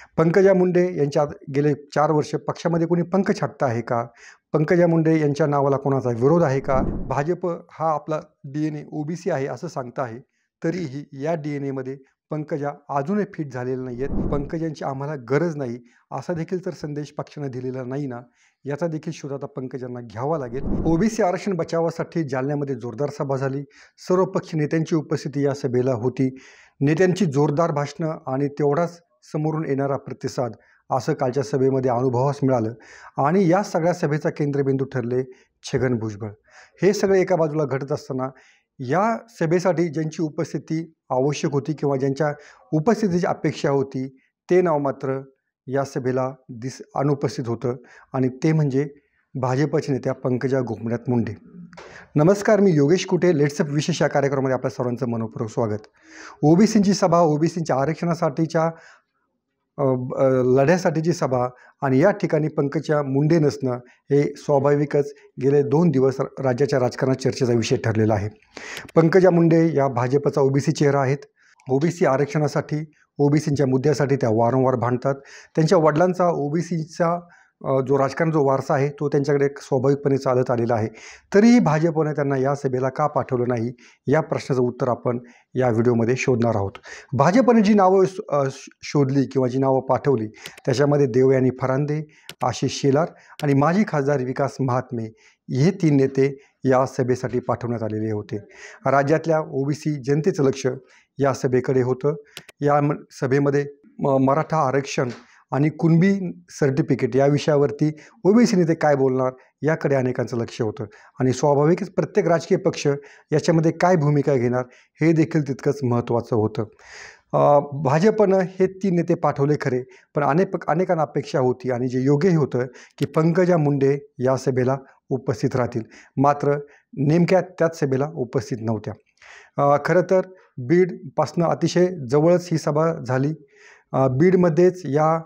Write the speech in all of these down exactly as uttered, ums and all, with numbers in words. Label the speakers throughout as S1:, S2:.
S1: पंकजा मुंडे यांच्या गेले चार वर्ष पक्षामध्ये कोणी पंख छाटतं आहे का? पंकजा मुंडे यांच्या नावाला कोणाचा विरोध आहे का? भाजप हा आपला डी एन ए ओबीसी आहे असं सांगता आहे, तरीही या डी एन एमध्ये पंकजा अजूनही फिट झालेल्या नाही आहेत. पंकजांची आम्हाला गरज नाही असा देखील तर संदेश पक्षानं दिलेला नाही ना, याचा देखील शोध आता पंकजांना घ्यावा लागेल. ओबीसी आरक्षण बचावासाठी जालन्यामध्ये जोरदार सभा झाली. सर्वपक्षीय नेत्यांची उपस्थिती या सभेला होती. नेत्यांची जोरदार भाषणं आणि तेवढाच समोरून येणारा प्रतिसाद असं कालच्या सभेमध्ये अनुभवास मिळालं. आणि या सगळ्या सभेचा केंद्रबिंदू ठरले छगन भुजबळ. हे सगळे एका बाजूला घडत असताना या सभेसाठी ज्यांची उपस्थिती आवश्यक होती किंवा ज्यांच्या उपस्थितीची अपेक्षा होती ते नाव मात्र या सभेला दिस अनुपस्थित होतं आणि ते म्हणजे भाजपच्या नेत्या पंकजा गोपीनाथ मुंडे. नमस्कार, मी योगेश कुटे. लेट्सअप विशेष या कार्यक्रमामध्ये आपल्या सर्वांचं मनपूर्वक स्वागत. ओबीसींची सभा, ओबीसींच्या आरक्षणासाठीच्या लढ्यासाठीची सभा आणि या ठिकाणी पंकजा मुंडे नसणं हे स्वाभाविकच गेले दोन दिवस राज्याच्या राजकारणात चर्चेचा विषय ठरलेला आहे. पंकजा मुंडे या भाजपचा ओबीसी चेहरा आहेत. ओबीसी आरक्षणासाठी, ओबीसींच्या मुद्द्यासाठी त्या वारंवार भांडतात. त्यांच्या वडिलांचा ओबीसीचा जो राजकारण जो वारसा आहे तो त्यांच्याकडे स्वाभाविकपणे चालत आलेला आहे. तरीही भाजपने त्यांना या सभेला का पाठवलं नाही या प्रश्नाचं उत्तर आपण या व्हिडिओमध्ये शोधणार आहोत. भाजपने जी नावं शोधली किंवा जी नावं पाठवली त्याच्यामध्ये देवयानी फरांदे, आशिष शेलार आणि माजी खासदार विकास महात्मे हे तीन नेते या सभेसाठी पाठवण्यात आलेले होते. राज्यातल्या ओबीसी जनतेचं लक्ष या सभेकडे होतं. या सभेमध्ये मराठा आरक्षण आणि कुणबी सर्टिफिकेट या विषयावरती ओबीसी नेते काय बोलणार याकडे अनेकांचं लक्ष होतं आणि स्वाभाविकच प्रत्येक राजकीय पक्ष याच्यामध्ये काय भूमिका घेणार हे देखील तितकंच महत्त्वाचं होतं. भाजपनं हे तीन नेते पाठवले खरे, पण अनेक अनेकांना अपेक्षा होती आणि जे योग्यही होतं की पंकजा मुंडे या सभेला उपस्थित राहतील. मात्र नेमक्या त्याच सभेला उपस्थित नव्हत्या. खरं तर बीडपासनं अतिशय जवळच ही सभा झाली. बीडमध्येच या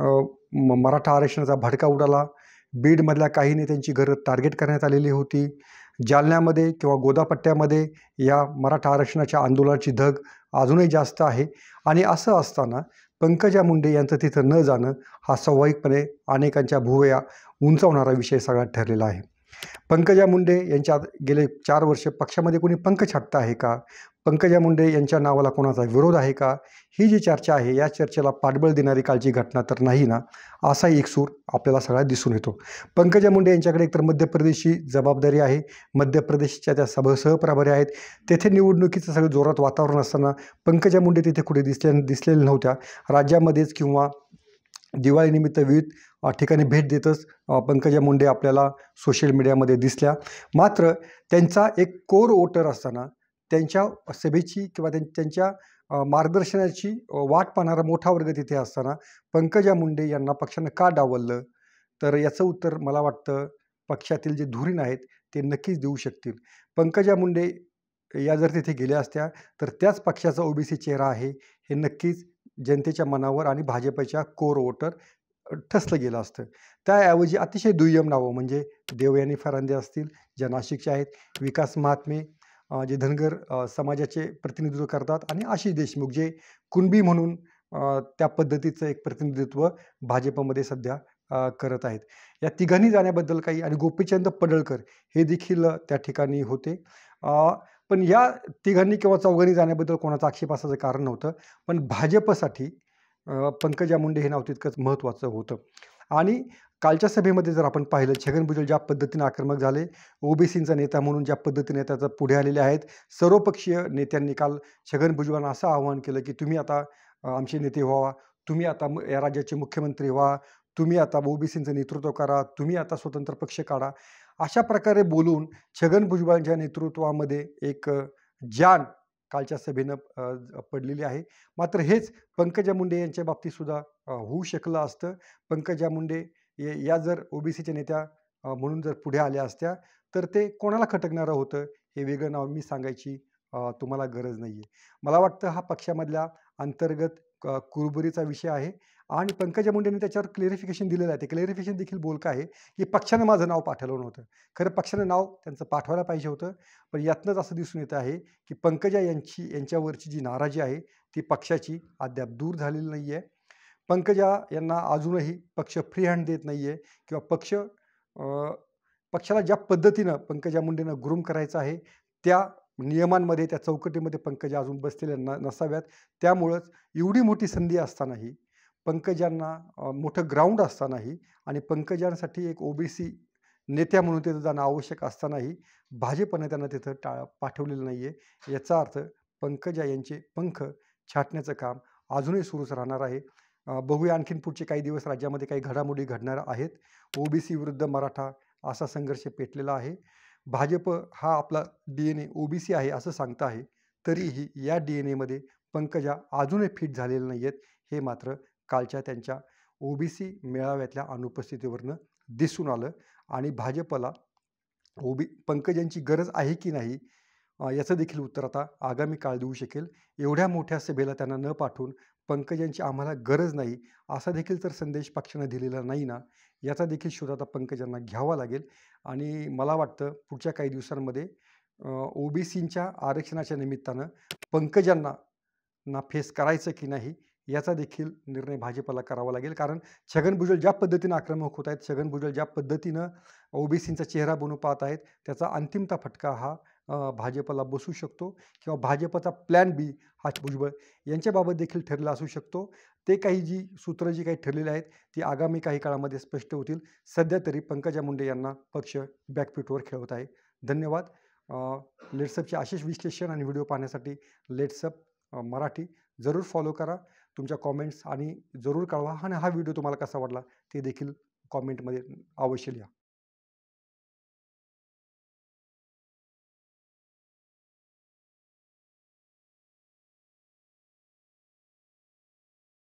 S1: मराठा आरक्षणाचा भडका उडाला. बीडमधल्या काही नेत्यांची घरं टार्गेट करण्यात आलेली होती. जालन्यामध्ये किंवा गोदापट्ट्यामध्ये या मराठा आरक्षणाच्या आंदोलनाची धग अजूनही जास्त आहे आणि असं असताना पंकजा मुंडे यांचं तिथं न जाणं हा स्वाभाविकपणे अनेकांच्या भुवया उंचावणारा विषय सगळ्यात ठरलेला आहे. पंकजा मुंडे यांच्या गेले चार वर्ष पक्षामध्ये कोणी पंख छाटतं आहे का? पंकजा मुंडे यांच्या नावाला कोणाचा विरोध आहे का? ही जी चर्चा आहे या चर्चेला पाठबळ देणारी कालची घटना तर नाही ना, असाही एक सूर आपल्याला सगळ्यात दिसून येतो. पंकजा मुंडे यांच्याकडे एकतर मध्य प्रदेशची जबाबदारी आहे. मध्य प्रदेशच्या त्या सभ सहप्रभारी आहेत. तेथे निवडणुकीचं सगळं जोरात वातावरण असताना पंकजा मुंडे तिथे कुठे दिसले दिसलेल्या नव्हत्या. राज्यामध्येच किंवा दिवाळीनिमित्त विविध ठिकाणी भेट देतच पंकजा मुंडे आपल्याला सोशल मीडियामध्ये दिसल्या. मात्र त्यांचा एक कोर वोटर असताना त्यांच्या सभेची किंवा त्यांच्या मार्गदर्शनाची वाट पाहणारा मोठा वर्ग तिथे असताना पंकजा मुंडे यांना पक्षानं का डावललं, तर याचं उत्तर मला वाटतं पक्षातील जे धुरीण आहेत ते नक्कीच देऊ शकतील. पंकजा मुंडे या जर तिथे गेल्या असत्या तर त्याच पक्षाचा ओबीसी चेहरा आहे हे नक्कीच जनतेच्या मनावर आणि भाजपच्या कोर वोटर ठसलं गेलं असतं. त्याऐवजी अतिशय दुय्यम नावं म्हणजे देवयानी फरांदे असतील ज्या नाशिकच्या आहेत, विकास महात्मे जे धनगर समाजाचे प्रतिनिधित्व करतात आणि आशिष देशमुख जे कुणबी म्हणून त्या पद्धतीचं एक प्रतिनिधित्व भाजपमध्ये सध्या करत आहेत. या तिघांनी जाण्याबद्दल काही आणि गोपीचंद पडळकर हे देखील त्या ठिकाणी होते. पण या तिघांनी किंवा चौघांनी जाण्याबद्दल कोणाचा आक्षेप असायचं कारण नव्हतं. पण भाजपसाठी पंकजा मुंडे हे नाव तितकंच महत्त्वाचं होतं. आणि कालच्या सभेमध्ये जर आपण पाहिलं छगन भुजबळ ज्या पद्धतीने आक्रमक झाले, ओबीसींचा नेता म्हणून ज्या पद्धतीने त्याचा पुढे आलेले आहेत, सर्वपक्षीय नेत्यांनी काल छगन भुजबळांना असं आवाहन केलं की तुम्ही आता आमचे नेते व्हा, तुम्ही आता या राज्याचे मुख्यमंत्री व्हा, तुम्ही आता ओबीसींचं नेतृत्व करा, तुम्ही आता स्वतंत्र पक्ष काढा. अशा प्रकारे बोलून छगन भुजबळांच्या नेतृत्वामध्ये एक जान कालच्या सभेनं पडलेली आहे. मात्र हेच पंकजा मुंडे यांच्या बाबतीत सुद्धा होऊ शकलं असतं. पंकजा मुंडे या जर ओबीसीच्या नेत्या म्हणून जर पुढे आल्या असत्या तर ते कोणाला खटकणारं होतं हे वेगळं नाव मी सांगायची तुम्हाला गरज नाही आहे. मला वाटतं हा पक्षामधल्या अंतर्गत कुरबुरीचा विषय आहे आणि पंकजा मुंडेंनी त्याच्यावर क्लेरिफिकेशन दिलेलं आहे. ते क्लेरिफिकेशन देखील बोलकं आहे की पक्षानं माझं नाव पाठवलं नव्हतं. खरं पक्षानं नाव त्यांचं पाठवायला पाहिजे होतं. पण यातनंच असं दिसून येतं आहे की पंकजा यांची यांच्यावरची जी नाराजी आहे ती पक्षाची अद्याप दूर झालेली नाही आहे. पंकजा यांना अजूनही पक्ष फ्री हँड देत नाही आहे किंवा पक्ष अ, पक्षाला ज्या पद्धतीनं पंकजा मुंडेंना ग्रूम करायचं आहे, त्या नियमांमध्ये, त्या चौकटीमध्ये पंकजा अजून बसलेल्या न नसाव्यात. त्यामुळंच एवढी मोठी संधी असतानाही, पंकजांना अ, मोठं ग्राउंड असतानाही आणि पंकजांसाठी एक ओबीसी नेत्या म्हणून तिथं जाणं आवश्यक असतानाही भाजपने त्यांना तिथं टा पाठवलेलं नाही आहे. याचा अर्थ पंकजा यांचे पंख छाटण्याचं काम अजूनही सुरूच राहणार आहे. अ, बघूया आणखीन पुढचे काही दिवस राज्यामध्ये काही घडामोडी घडणार आहेत. ओबीसी विरुद्ध मराठा असा संघर्ष पेटलेला आहे. भाजप हा आपला डी-एन-ए ओबीसी आहे असं सांगता आहे. तरीही या डी-एन-एमध्ये पंकजा अजूनही फिट झालेल्या नाही आहेत. हे मात्र कालच्या त्यांच्या ओबीसी मेळाव्यातल्या अनुपस्थितीवरनं दिसून आलं आणि भाजपला ओबी पंकजांची गरज आहे की नाही अ, याचं देखील उत्तर आता आगामी काळ देऊ शकेल. एवढ्या मोठ्या सभेला त्यांना न पाठवून पंकजांची आम्हाला गरज नाही असा देखील तर संदेश पक्षानं दिलेला नाही ना, याचा देखील शोध आता पंकजांना घ्यावा लागेल आणि मला वाटतं पुढच्या काही दिवसांमध्ये अ, ओबीसींच्या आरक्षणाच्या निमित्तानं पंकजांना ना फेस करायचं की नाही याचा देखील निर्णय भाजपला करावा लागेल. कारण छगन भुजबळ ज्या पद्धतीनं आक्रमक होत आहेत, छगन भुजबळ ज्या पद्धतीनं ओबीसींचा चेहरा बनू पाहत आहेत, त्याचा अंतिमता फटका हा अ, भाजपला बसू शकतो किंवा भाजपचा प्लॅन बी हा भुजबळ यांच्याबाबत देखील ठरला असू शकतो. ते काही जी सूत्र जी काही ठरलेली आहेत, ती आगामी काही काळामध्ये स्पष्ट होतील. सध्या तरी पंकजा मुंडे यांना पक्ष बॅकफूटवर खेळवत आहे. धन्यवाद. अ, लेट्सअपचे असेच विश्लेषण आणि व्हिडिओ पाहण्यासाठी लेट्सअप मराठी जरूर फॉलो करा. तुमच्या कॉमेंट्स आणि जरूर कळवा आणि हा व्हिडिओ तुम्हाला कसा वाटला ते देखील कॉमेंटमध्ये अवश्य लिहा.